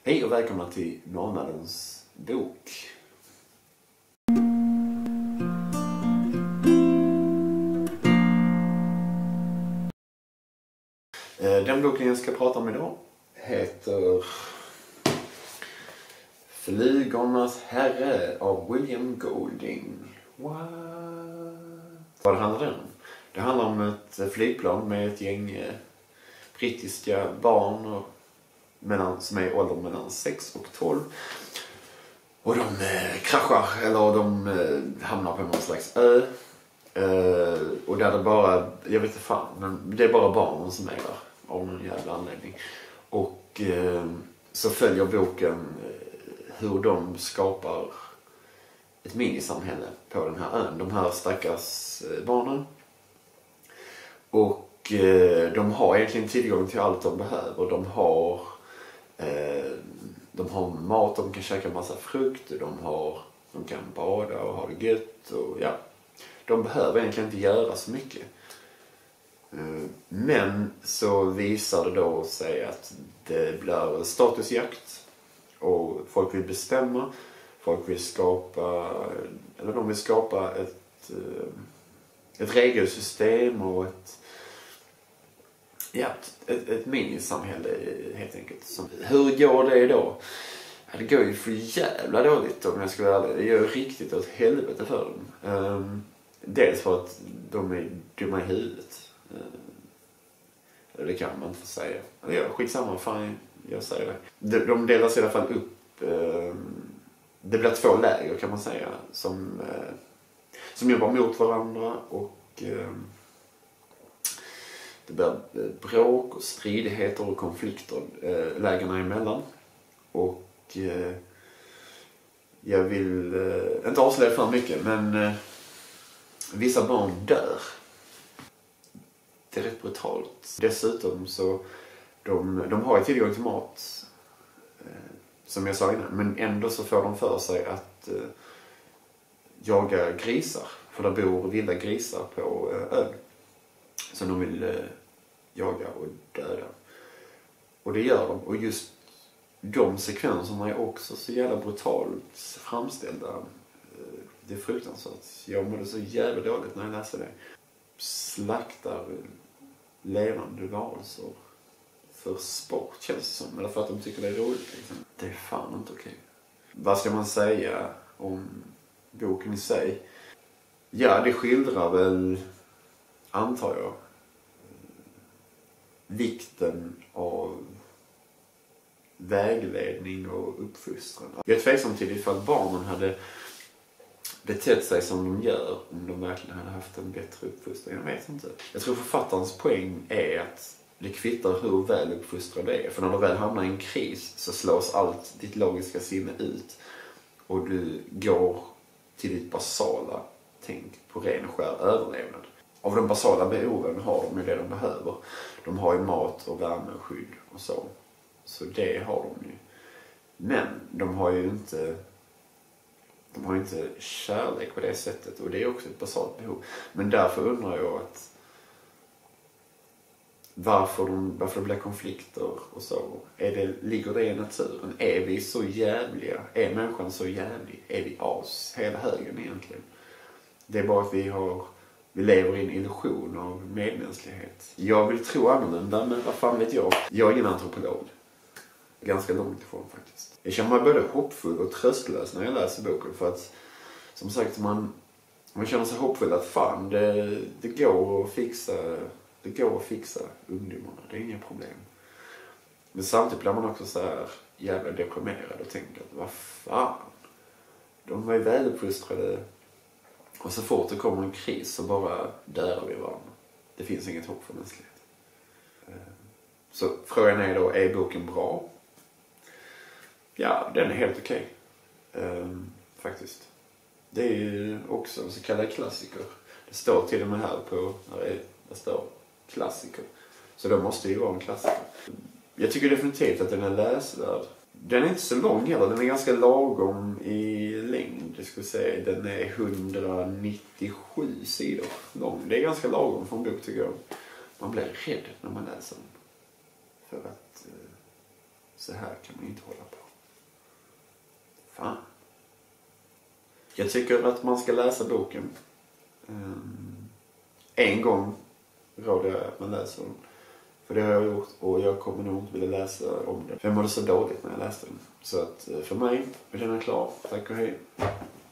Hej och välkomna till Månadens bok. Den boken jag ska prata om idag heter Flugornas herre av William Golding. What? Vad handlar den om? Det handlar om ett flygplan med ett gäng brittiska barn som är i åldern mellan 6 och 12. Och de kraschar, eller de hamnar på någon slags ö. Och där det bara, jag vet inte fan, men det är bara barnen som är där av någon jävla anledning. Och så följer boken hur de skapar ett minisamhälle på den här ön. De här stackars barnen. Och de har egentligen tillgång till allt de behöver. De har mat, de kan käka massa frukt, de kan bada och ha det gött och ja. De behöver egentligen inte göra så mycket. Men så visar det då sig att det blir statusjakt och folk vill bestämma, folk vill skapa, eller de vill skapa ett regelsystem och ett minisamhälle helt enkelt. Hur går det då? Ja, det går ju för jävla dåligt om jag ska vara ärlig. Det gör riktigt åt helvete för dem. Dels för att de är dumma i huvudet. Det kan man inte få säga. Ja, skitsamma, fan jag säger det. De delas i alla fall upp. Det blir 2 läger kan man säga. Som jobbar mot varandra och det blir bråk och stridigheter och konflikter lägerna emellan. Och jag vill inte avslöja för mycket, men vissa barn dör. Det är rätt brutalt. Dessutom så de har ju tillgång till mat som jag sa innan, men ändå så får de för sig att jaga grisar, för där bor vilda grisar på ön. Så de vill jaga och döda. Och det gör de. Och just de sekvenserna är också så jävla brutalt framställda. Det är fruktansvärt. Jag mådde så jävla dåligt när jag läste det. Slaktar levande varelser för sport känns det som. Eller för att de tycker det är roligt. Liksom. Det är fan inte okej. Vad ska man säga om boken i sig? Ja, det skildrar väl, antar jag, vikten av vägledning och uppfostran. Jag är tveksam till ifall barnen hade betett sig som de gör om de verkligen hade haft en bättre uppfostran. Jag vet inte. Jag tror författarens poäng är att det kvittar hur väl uppfostrad det är. För när du väl hamnar i en kris så slås allt ditt logiska sinne ut. Och du går till ditt basala tänk på ren och skär överlevnad. Av de basala behoven har de ju det de behöver. De har ju mat och värme och skydd och så. Så det har de ju. Men de har ju inte kärlek på det sättet. Och det är också ett basalt behov. Men därför undrar jag varför det blir konflikter och så. Ligger det i naturen? Är vi så jävliga? Är människan så jävlig? Är vi hela högen egentligen? Det är bara att vi lever i en illusion av medmänsklighet. Jag vill tro annorlunda, men vad fan vet jag? Jag är ingen antropolog. Ganska långt ifrån faktiskt. Jag känner mig både hoppfull och tröstlös när jag läser boken. För att, som sagt, man känner sig hoppfull att fan, det går att fixa ungdomarna. Det är inga problem. Men samtidigt blir man också så här jävla deprimerad och tänker att vad fan. De var ju väluppfostrade. Och så fort det kommer en kris så bara dör vi varandra. Det finns inget hopp för mänskligheten. Så frågan är då, är boken bra? Ja, den är helt okej. Faktiskt. Det är ju också en så kallad klassiker. Det står till och med här på, det står klassiker. Så då måste det ju vara en klassiker. Jag tycker definitivt att den är läsvärd. Den är inte så lång heller. Den är ganska lagom i längd. Jag skulle säga. Den är 197 sidor lång. Det är ganska lagom för en bok tycker jag. Man blir rädd när man läser den. För att Så här kan man inte hålla på. Fan. Jag tycker att man ska läsa boken. En gång råder jag att man läser den. För det har jag gjort och jag kommer nog inte vilja läsa om det. För jag mådde så dåligt när jag läste den. Så att för mig är den klar. Tack och hej.